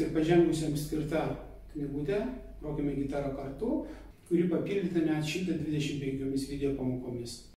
ir pažengusiems skirta knygutė Grokime gitarą kartu, kuri papildyta net 125 video pamokomis.